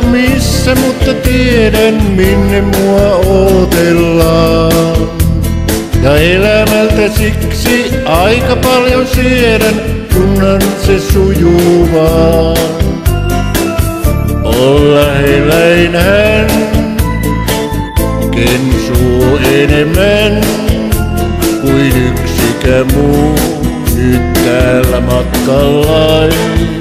missä, mutta tiedän minne mua odotellaan. Ja elämältä siksi aika paljon siedän, kunhan se sujuu vaan. On lähelläin hän, ken suu enemmän kuin yksikään muu nyt täällä matkallain.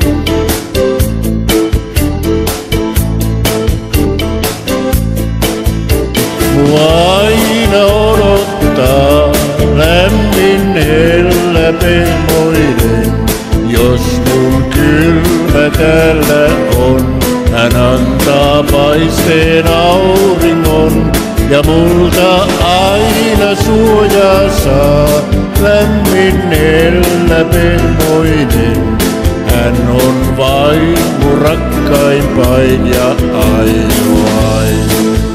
Mua aina odottaa lämmin hellä pehmoinen, jos mun kylmä täällä on. Hän antaa paisteen auringon ja multa aina suojaa saa. Lämmin hellä pehmoinen, hän on vain mun rakkaimpain ja ainoain.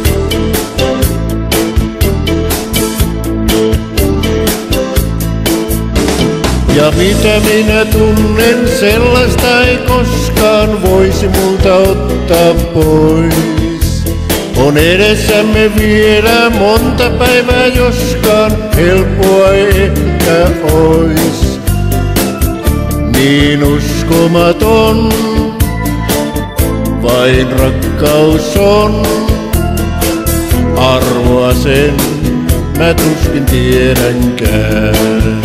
Ja mitä minä tunnen, sellaista ei koskaan voisi multa ottaa pois. On edessämme vielä monta päivää, joskaan helppoa ei ehkä ois. Niin uskomaton vain rakkaus on, arvoa sen mä tuskin tiedänkään.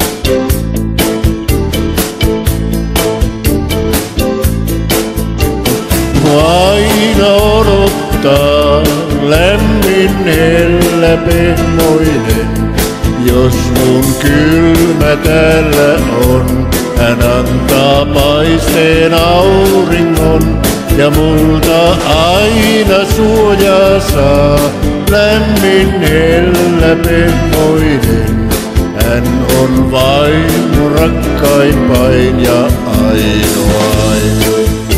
Aina odottaa lämmin hellä pehmoinen, jos mun kylmä täällä on. Hän antaa paisteen auringon ja multa aina suojaa saa. Lämmin hellä pehmoinen, hän on vain mun rakkaimpain ja ainoain.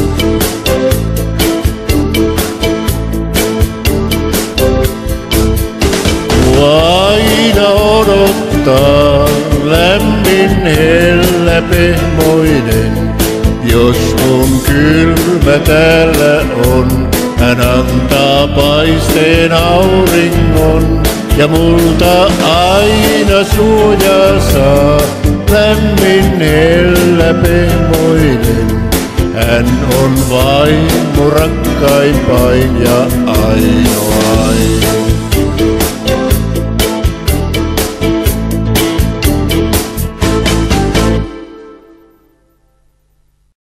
Aina odottaa lämmin hellä pehmoinen, jos mun kylmä täällä on. Hän antaa paisteen auringon ja multa aina suojaa saa. Lämmin hellä pehmoinen, hän on vain mun rakkaimpain ja ainoa.